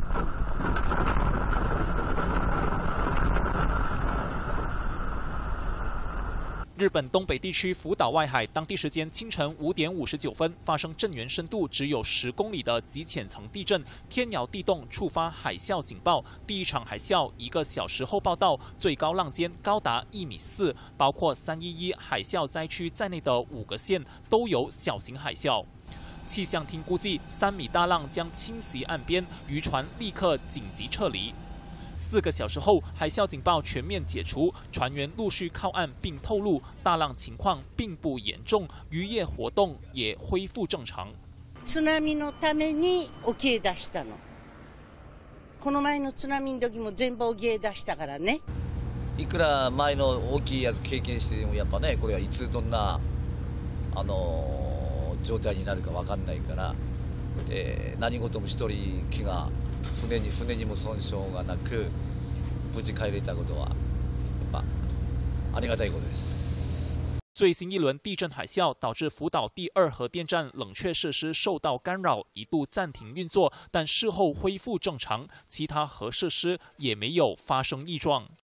日本东北地区福岛外海，当地时间清晨5点59分，发生震源深度只有10公里的极浅层地震，天摇地动，触发海啸警报。第一场海啸1个小时后报道，最高浪尖高达1.4米，包括311海啸灾区在内的5个县都有小型海啸。气象厅估计3米大浪将侵袭岸边，渔船立刻紧急撤离。4个小时后，海啸警报全面解除，船员陆续靠岸，并透露大浪情况并不严重，渔业活动也恢复正常。 津波のために沖へ出したの。この前の津波の時も全部沖へ出したからね。 いくら前の大きいやつ経験してもやっぱね、これはいつどんな状態になるかわかんないから、何事も一人気が。船にも損傷がなく无事帰れたことはやっぱありがたいことです。 最新一轮地震海啸导致福岛第2核电站冷却设施受到干扰，一度暂停运作，但事后恢复正常，其他核设施也没有发生异状。